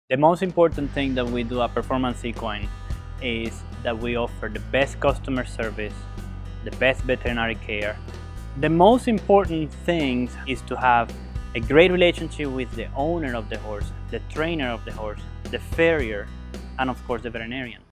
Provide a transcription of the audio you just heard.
The most important thing that we do at Performance Equine is that we offer the best customer service, the best veterinary care. The most important thing is to have a great relationship with the owner of the horse, the trainer of the horse, the farrier, and of course the veterinarian.